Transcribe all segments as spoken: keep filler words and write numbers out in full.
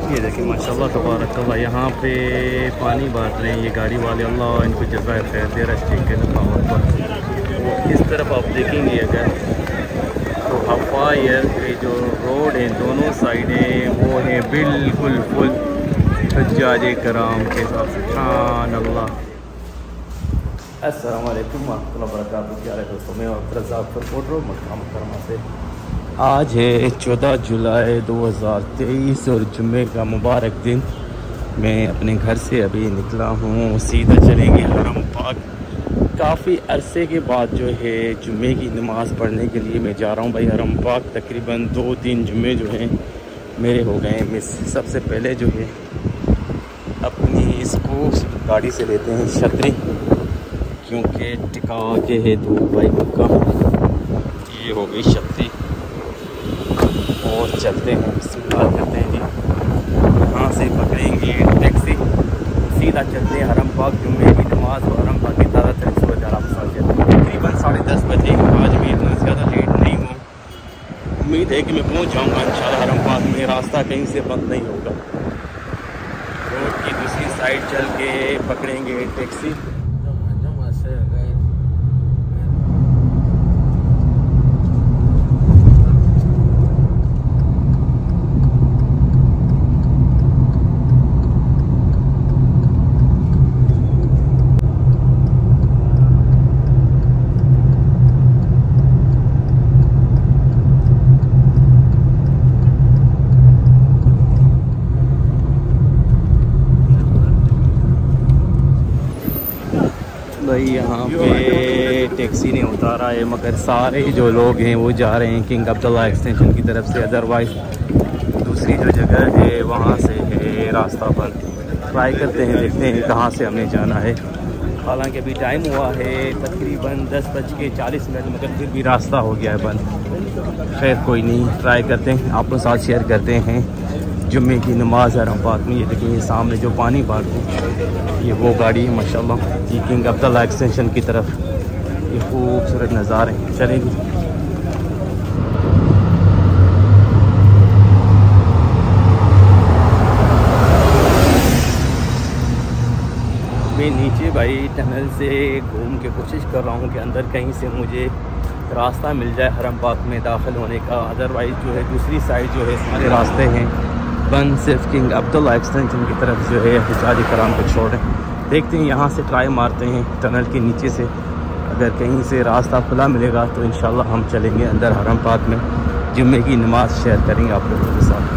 ये देखिए माशाल्लाह तबारकल्लाह, यहाँ पे पानी बांट रहे हैं ये गाड़ी वाले, अल्लाह इनको जज़ाए खैर दे रहा है। ठीक है पावर पर इस तरफ आप देखेंगे अगर तो हवा ये जो रोड है दोनों साइडें वो है बिल्कुल फुल हज्जाज कराम के साथ। सुभान अल्लाह। अस्सलाम वालेकुम रहमतुल्लाहि व बरकातहू। क्या है दोस्तों, मैं रज़ाक रिपोर्टर मक्का मुकर्रमा से। आज है चौदह जुलाई दो हज़ार तेईस और जुम्मे का मुबारक दिन। मैं अपने घर से अभी निकला हूँ, सीधा चलेंगे हरम पाक। काफ़ी अरसे के बाद जो है जुम्मे की नमाज़ पढ़ने के लिए मैं जा रहा हूँ भाई हरम पाक। तकरीबन दो तीन जुम्मे जो हैं मेरे हो गए मिस। सबसे पहले जो है अपनी इसको गाड़ी से लेते हैं छतरी, क्योंकि टिका के है धूप भाई पक्का। ये हो गई छतरी और चलते हैं, बिस्मिल्लाह करते हैं जी। यहाँ से पकड़ेंगे टैक्सी, सीधा चलते हैं हरम पाक। जुम्मे की नमाज़ और हरम पाक की तारत है सूरज आराम से तकरीबन साढ़े दस बजे। आज भी इतना ज़्यादा लेट नहीं हूँ, उम्मीद है कि मैं पहुँच जाऊँगा इंशाल्लाह हरम पाक में। रास्ता कहीं से बंद नहीं होगा। रोड की दूसरी साइड चल के पकड़ेंगे टैक्सी। भाई यहाँ पे टैक्सी ने उतारा है, मगर सारे जो लोग हैं वो जा रहे हैं किंग अब्दुल्ला एक्सटेंशन की तरफ से। अदरवाइज़ दूसरी जो जगह है वहाँ से है रास्ता बंद। ट्राई करते हैं, देखते हैं कहाँ से हमें जाना है। हालांकि अभी टाइम हुआ है तकरीबन दस बज के चालीस मिनट, मगर फिर भी रास्ता हो गया है बंद। खैर कोई नहीं, ट्राई करते हैं, आपको साथ शेयर करते हैं जुम्मे की नमाज़ हरम पाक में। ये देखिए ये सामने जो पानी बांट है ये वो गाड़ी है माशाल्लाह, ये किंग अब्दुल्ला एक्सटेंशन की तरफ। ये खूबसूरत नज़ारे हैं। चलेंगे मैं नीचे भाई टनल से घूम के कोशिश कर रहा हूँ कि अंदर कहीं से मुझे रास्ता मिल जाए हरम पाक में दाखिल होने का। अदरवाइज़ जो है दूसरी साइड जो है सारे रास्ते हैं बंद, सिर्फ किंग अब्दुल्ला एक्सटेंशन की तरफ जो है हज्जाज कराम को छोड़ें। देखते हैं यहाँ से ट्राई मारते हैं टनल के नीचे से, अगर कहीं से रास्ता खुला मिलेगा तो इंशाल्लाह हम चलेंगे अंदर हरम पाक में। जुम्मे की नमाज़ शेयर करेंगे आप लोगों के साथ।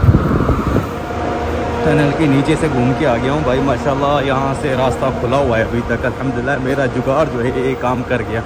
टनल के नीचे से घूम के आ गया हूँ भाई माशाल्लाह, यहाँ से रास्ता खुला हुआ है अभी तक। अल्हम्दुलिल्लाह मेरा जुगाड़ जो है ये काम कर गया।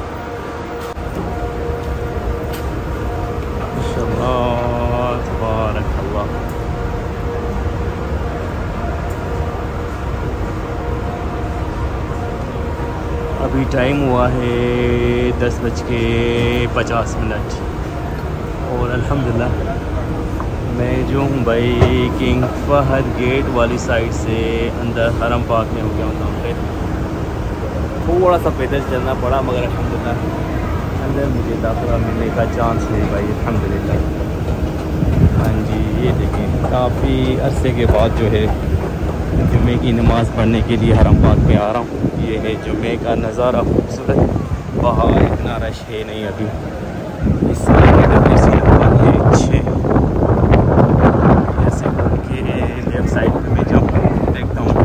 अभी टाइम हुआ है दस बज के पचास मिनट और अल्हम्दुलिल्लाह मैं जो हूँ भाई किंग फहद गेट वाली साइड से अंदर हरम पाक में हो गया हूँ। दाखिल थोड़ा सा पैदल चलना पड़ा, मगर अल्हम्दुलिल्लाह अंदर मुझे दाखिला मिलने का चांस है भाई अल्हम्दुलिल्लाह। हाँ जी, ये देखें काफ़ी अरसे के बाद जो है जुम्मे की नमाज़ पढ़ने के लिए हरम पाक में आ रहा हूँ। ये है जुम्मे का नज़ारा खूबसूरत। बाहर इतना रश है नहीं अभी। इस छः ऐसे के लेफ्ट साइड पे मैं जाऊँ, देखता हूँ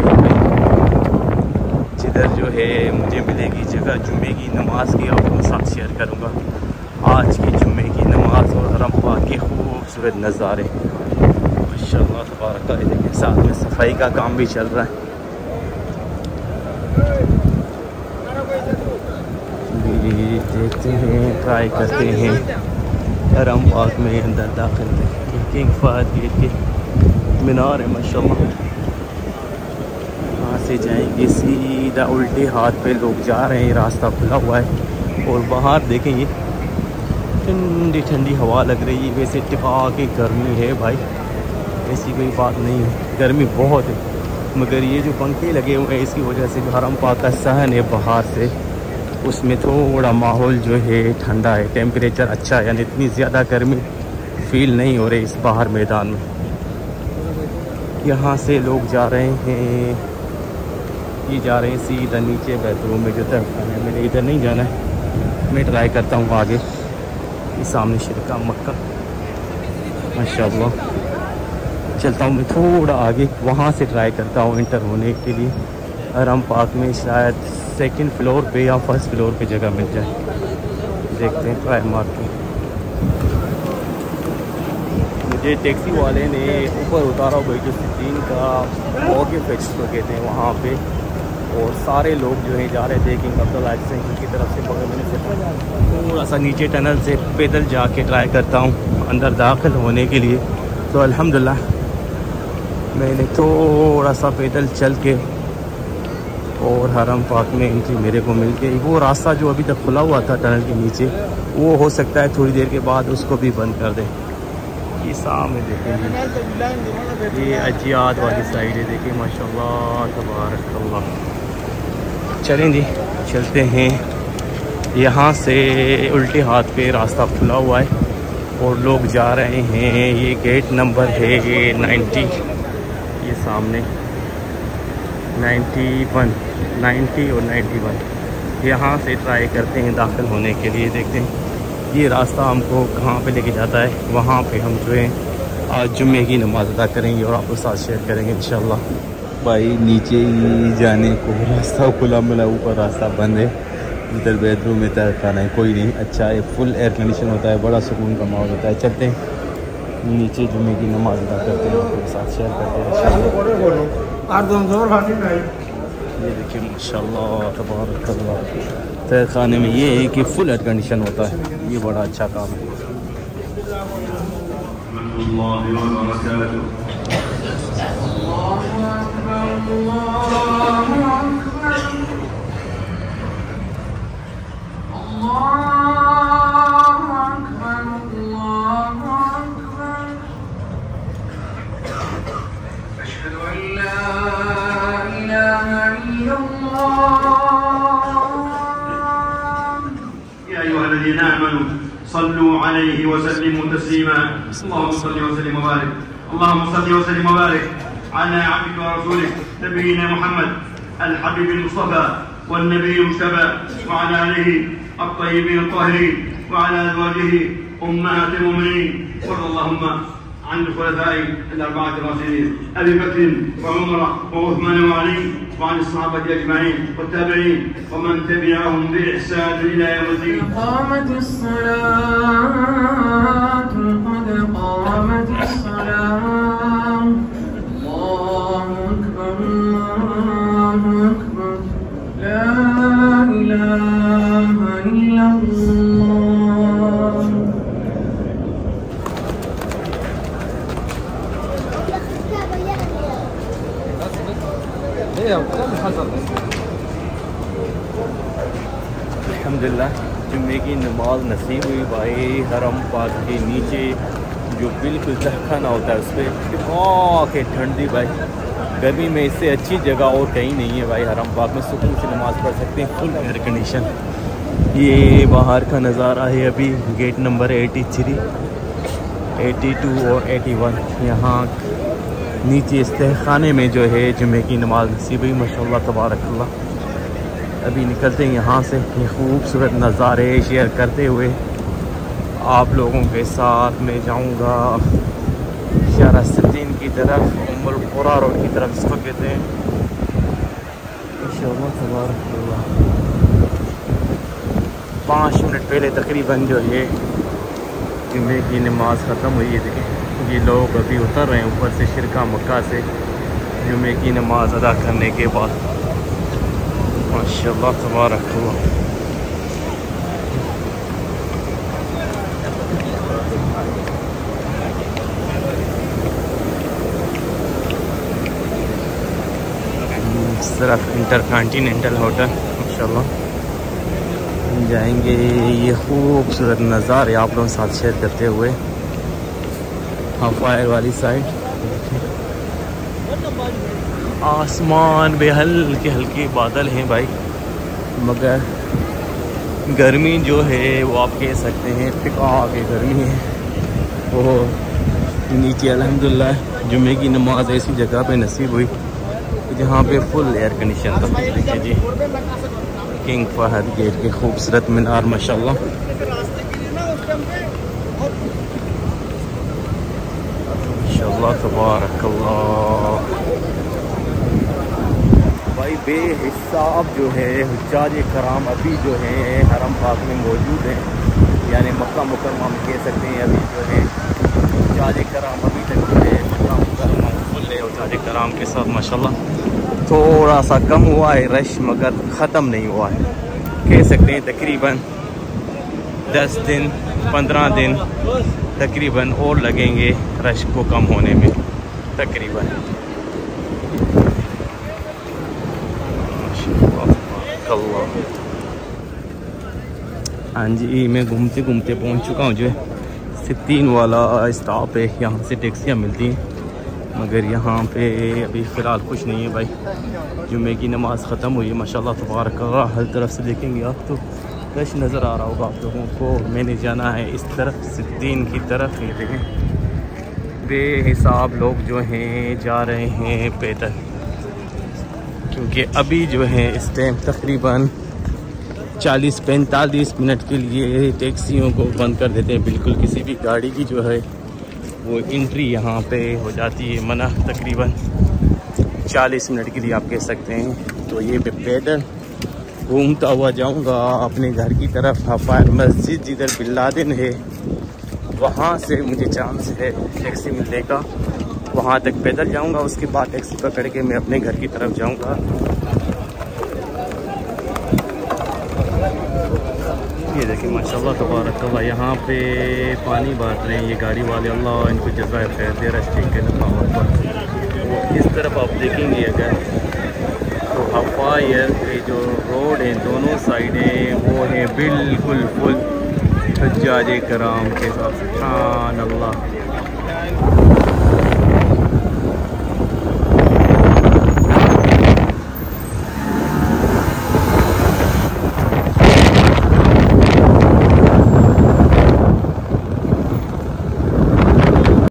जिधर जो है मुझे मिलेगी जगह जुम्मे की नमाज़ की, आपको साथ शेयर करूँगा आज की जुम्मे की नमाज़ और हरम पाक के खूबसूरत नज़ारे माशाल्लाह तबारक। देखिए साथ में सफाई का काम भी चल रहा है। देखते हैं, ट्राई करते हैं हरम पाक में अंदर दाखिल। किंग फहद गेट के मीनार है माशाल्लाह। यहाँ से जाएंगे सीधा उल्टे हाथ पे लोग जा रहे हैं, रास्ता खुला हुआ है। और बाहर देखेंगे ठंडी ठंडी हवा लग रही है। वैसे इत्तेफाक की गर्मी है भाई, ऐसी कोई बात नहीं है, गर्मी बहुत है। मगर ये जो पंखे लगे हुए हैं इसकी वजह से जो हरम पाक का सहन है बाहर से, उसमें थोड़ा माहौल जो है ठंडा है, टेम्परेचर अच्छा है, यानी इतनी ज़्यादा गर्मी फील नहीं हो रही इस बाहर मैदान में। यहाँ से लोग जा रहे हैं, ये जा रहे हैं सीधा नीचे बेडरूम में जो तरफ है। मैंने इधर नहीं जाना है, मैं ट्राई करता हूँ आगे। ये सामने शिरका मक्का माशाअल्लाह। चलता हूँ मैं थोड़ा आगे, वहाँ से ट्राई करता हूँ इंटर होने के लिए। हरम पार्क में शायद सेकंड फ्लोर पे या फर्स्ट फ्लोर पे जगह मिल जाए, देखते हैं ट्राई मार के। मुझे टैक्सी वाले ने ऊपर उतारा भाई जो सिद्दीन का वॉकिंग फिक्स को कहते हैं वहाँ पे, और सारे लोग जो हैं जा रहे थे किंग अब्दुल्ला एक्सटेंशन की तरफ से। मगर मैंने सिर्फ थोड़ा सा नीचे टनल से पैदल जाके ट्राई करता हूँ अंदर दाखिल होने के लिए। तो अल्हम्दुलिल्लाह मैंने थोड़ा सा पैदल चल के और हरम पार्क में एंट्री मेरे को मिल गई। वो रास्ता जो अभी तक खुला हुआ था टनल के नीचे, वो हो सकता है थोड़ी देर के बाद उसको भी बंद कर दें। ये सामने देखेंगे, ये अजियाद वाली साइड है, देखिए माशाल्लाह तबारकल्लाह। चलें जी चलते हैं। यहाँ से उल्टे हाथ पे रास्ता खुला हुआ है और लोग जा रहे हैं। ये गेट नंबर है ये नाइन्टी, ये सामने नाइन्टी वन नाइन्टी और नाइन्टी वन। यहाँ से ट्राई करते हैं दाखिल होने के लिए। देखते हैं ये रास्ता हमको कहाँ पे लेके जाता है। वहाँ पे हम जो है आज जुम्मे की नमाज़ अदा करेंगे और आपके साथ शेयर करेंगे इंशाल्लाह। भाई नीचे ही जाने को रास्ता खुला मिला, ऊपर रास्ता बंद है। इधर बेडरूम में तय खाना है, कोई नहीं। अच्छा है, फुल एयर कंडीशन होता है, बड़ा सुकून का माहौल होता है। चलते हैं नीचे जुम्मे की नमाज़ अदा करते हैं, आपके साथ शेयर करते हैं। ये देखिए माशाल्लाह तबारकल्लाह, तय खाने में ये है कि फुल एयर कंडीशन होता है, ये बड़ा अच्छा काम है। صلوا عليه وسلموا تسليما اللهم صل وسلم وبارك اللهم صل وسلم وبارك على عبدك ورسولك نبينا محمد الحبيب المصطفى والنبي المجتبى وعلى اله الطيبين الطاهرين وعلى ازواجه امهات المؤمنين. وارض اللهم عن الخلفاء الاربعه الراشدين ابي بكر وعمر وعثمان وعلي وعن الصحابة أجمعين والتابعين ومن تبعهم بإحسان إلى يوم الدين. قامت الصلاة قد قامت الصلاة الله أكبر الله أكبر لا إله إلا الله. अल्हम्दुलिल्लाह जुम्मे की नमाज नसीब हुई भाई। हरम पाक के नीचे जो बिल्कुल तहखाना होता है उस पर के ठंडी भाई, गर्मी में इससे अच्छी जगह और कहीं नहीं है भाई। हरम पाक में सुकून से नमाज़ पढ़ सकते हैं, फुल एयर कंडीशन। ये बाहर का नज़ारा है अभी gate number eighty three eighty two और एटी वन। यहाँ नीचे इस्तेखाने में जो है जुम्मे की नमाज नसीब हुई माशाल्लाह तबारकल्लाह। अभी निकलते हैं यहाँ से। ये खूबसूरत नज़ारे शेयर करते हुए आप लोगों के साथ मैं जाऊँगा शारा सिद्दीन की तरफ, उम्मुल कुरा रोड की तरफ जिसको कहते हैं इंशाल्लाह तबारकल्लाह। पाँच मिनट पहले तकरीबन जो है जुम्मे की नमाज ख़त्म हुई है। देखें ये लोग अभी उतर रहे हैं ऊपर से शिरका मक्का से जुम्मे की नमाज अदा करने के बाद माशाल्लाह तबारकल्लाह। सिर्फ इंटरकॉन्टिनेंटल होटल माशाल्लाह जाएंगे। ये खूबसूरत नज़ारे आप लोगों के साथ शेयर करते हुए फायर वाली साइड आसमान में हल्के हल्के बादल हैं भाई, मगर गर्मी जो है वो आप कह सकते हैं टिका के गर्मी है। वो नीचे अल्हम्दुलिल्लाह जुम्मे की नमाज ऐसी जगह पे नसीब हुई जहाँ पे फुल एयर कंडीशन था। देखिए जी किंग फहद गेट के खूबसूरत मीनार माशाल्लाह। माशाल्लाह तबारकल्लाह। भाई बेहिसाब जो है हुज्जाज कराम अभी जो है हरम पाक में मौजूद हैं, यानी मक्का मुकरमा में कह सकते हैं। अभी जो है हुज्जाज कराम अभी तक जो है मक्का मुकरमा फुल है हुज्जाज कराम के साथ माशाल्लाह। थोड़ा सा कम हुआ है रश मगर ख़त्म नहीं हुआ है। कह सकते हैं तकरीबन दस दिन पंद्रह दिन तकरीबन और लगेंगे रश को कम होने में तकरीबन। हाँ जी मैं घूमते घूमते पहुंच चुका हूँ। जो है सित्तीन वाला स्टॉप है, यहाँ से टैक्सियाँ मिलती हैं मगर यहाँ पे अभी फ़िलहाल कुछ नहीं है। भाई जुम्मे की नमाज़ ख़त्म हुई है माशाल्लाह तबारकल्लाह। हर तरफ से देखेंगे आप तो रश नज़र आ रहा होगा आप लोगों को। मैंने जाना है इस तरफ सित्तीन की तरफ। ये देखें बेहिसाब लोग जो हैं जा रहे हैं पैदल, क्योंकि अभी जो है इस टाइम तकरीबन चालीस पैंतालीस मिनट के लिए टैक्सियों को बंद कर देते हैं। बिल्कुल किसी भी गाड़ी की जो है वो एंट्री यहाँ पे हो जाती है मना तकरीबन चालीस मिनट के लिए आप कह सकते हैं। तो ये मैं पैदल घूमता हुआ जाऊँगा अपने घर की तरफ। हफ़ायर मस्जिद जिधर बिन लादेन है वहाँ से मुझे चांस है टैक्सी मिलने का, वहाँ तक पैदल जाऊँगा। उसके बाद टैक्सी पकड़ के मैं अपने घर की तरफ जाऊँगा। ये देखिए माशाल्लाह तबारकल्लाह यहाँ पे पानी बांट रहे हैं ये गाड़ी वाले। अल्लाह इनको जज़ाए खैर दे रहे के नफावत पर। इस तरफ आप देखेंगे अगर तो हफ़ायर के जो रोड हैं दोनों साइडें वो है बिल्कुल फुल हुज्जाज कराम के साथ। सुभान अल्लाह।